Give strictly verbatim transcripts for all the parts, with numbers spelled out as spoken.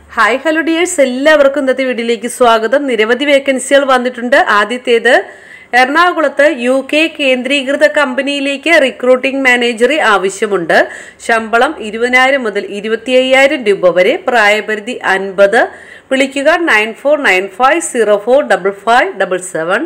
Hi hello dears, എല്ലാവർക്കും ഇന്നത്തെ വീഡിയോയിലേക്ക് സ്വാഗതം. നിരവധി വേക്കൻസികൾ വന്നിട്ടുണ്ട്. ആദ്യത്തേത് എറണാകുളത്ത് യു കെ കേന്ദ്രീകൃത കമ്പനിയിലേക്ക് റിക്രൂട്ടിംഗ് മാനേജറെ ആവശ്യമുണ്ട്. ശമ്പളം ഇരുപതിനായിരം മുതൽ ഇരുപത്തി അയ്യായിരം രൂപ വരെ. പ്രായപരിധി അൻപത്. വിളിക്കുക nine four nine five zero four double five double seven.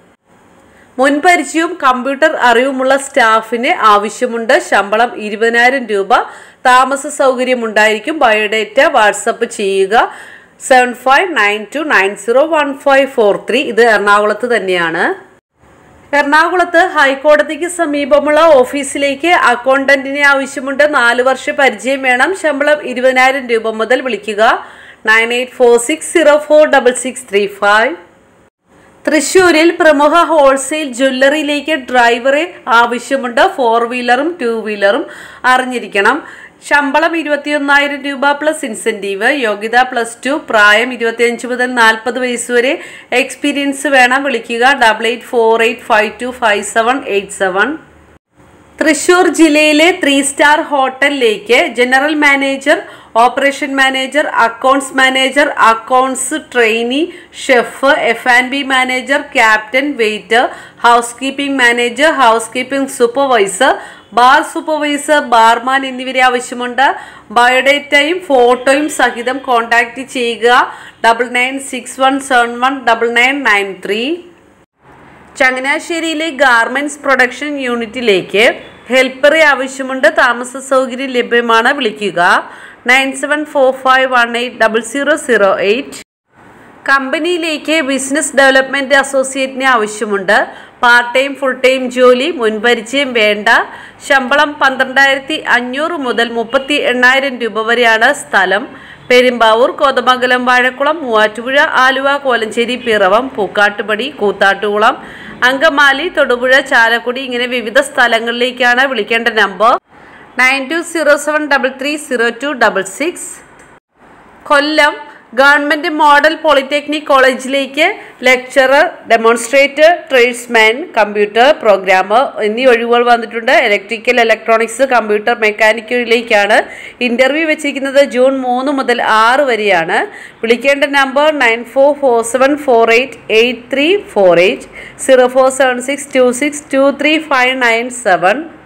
മുൻപരിചയവും കമ്പ്യൂട്ടർ അറിവുമുള്ള സ്റ്റാഫിന് ആവശ്യമുണ്ട്. ശമ്പളം ഇരുപതിനായിരം രൂപ. താമസ സൗകര്യം ഉണ്ടായിരിക്കും. ബയോഡേറ്റ വാട്സപ്പ് ചെയ്യുക seven five nine two nine zero one five four three. ഇത് എറണാകുളത്ത് തന്നെയാണ്. എറണാകുളത്ത് ഹൈക്കോടതിക്ക് സമീപമുള്ള ഓഫീസിലേക്ക് അക്കൗണ്ടന്റിനെ ആവശ്യമുണ്ട്. നാല് വർഷ പരിചയം വേണം. ശമ്പളം ഇരുപതിനായിരം രൂപ മുതൽ. വിളിക്കുക nine eight four six zero four double six three five. തൃശ്ശൂരിൽ പ്രമുഖ ഹോൾസെയിൽ ജ്വല്ലറിയിലേക്ക് ഡ്രൈവറെ ആവശ്യമുണ്ട്. ഫോർ വീലറും ടു വീലറും അറിഞ്ഞിരിക്കണം. ശമ്പളം ഇരുപത്തിയൊന്നായിരം രൂപ പ്ലസ് ഇൻസെൻറ്റീവ്. യോഗ്യത പ്ലസ് ടു. പ്രായം ഇരുപത്തിയഞ്ച് മുതൽ നാൽപ്പത് വയസ്സ് വരെ. എക്സ്പീരിയൻസ് വേണം. വിളിക്കുക double eight four eight five two five seven eight seven. Thrissur ജില്ലയിലെ ത്രീ സ്റ്റാർ ഹോട്ടലിലേക്ക് general manager, operation manager, accounts manager, accounts trainee, chef, F and B manager, captain, waiter, house keeping manager, house keeping supervisor, bar supervisor, barman എന്നിവരെ ആവശ്യമുണ്ട്. ബയോഡേറ്റയും ഫോട്ടോയും സഹിതം contact ചെയ്യുക double nine six one seven one double nine nine three. ചങ്ങനാശ്ശേരിയിലെ garments production യൂണിറ്റിലേക്ക് ഹെൽപ്പറെ ആവശ്യമുണ്ട്. താമസ സൗകര്യം ലഭ്യമാണ്. വിളിക്കുക nine seven four five one eight double zero zero eight. കമ്പനിയിലേക്ക് ബിസിനസ് ഡെവലപ്മെൻറ്റ് അസോസിയേറ്റിനെ ആവശ്യമുണ്ട്. പാർട്ട് ടൈം ഫുൾ ടൈം ജോലി. മുൻപരിചയം വേണ്ട. ശമ്പളം പന്ത്രണ്ടായിരത്തി അഞ്ഞൂറ് മുതൽ മുപ്പത്തി എണ്ണായിരം രൂപ വരെയാണ്. സ്ഥലം പെരുമ്പാവൂർ, കോതമംഗലം, വാഴക്കുളം, മൂവാറ്റുപുഴ, ആലുവ, കോലഞ്ചേരി, പിറവം, പൂക്കാട്ടുപടി, കൂത്താട്ടുകുളം, അങ്കമാലി, തൊടുപുഴ, ചാലക്കുടി ഇങ്ങനെ വിവിധ സ്ഥലങ്ങളിലേക്കാണ്. വിളിക്കേണ്ട number nine two zero seven double three zero two double six. Kollam government model polytechnic കോളേജിലേക്ക് lecturer, demonstrator, tradesman, computer programmer എന്നീ ഒഴിവുകൾ വന്നിട്ടുണ്ട്. ഇലക്ട്രിക്കൽ, ഇലക്ട്രോണിക്സ്, കമ്പ്യൂട്ടർ മെക്കാനിക്കലിലേക്കാണ്. ഇൻ്റർവ്യൂ വെച്ചിരിക്കുന്നത് ജൂൺ മൂന്ന് മുതൽ ആറ് വരെയാണ്. വിളിക്കേണ്ട number nine four four seven four eight eight three four eight, zero four seven six two six two three five nine seven.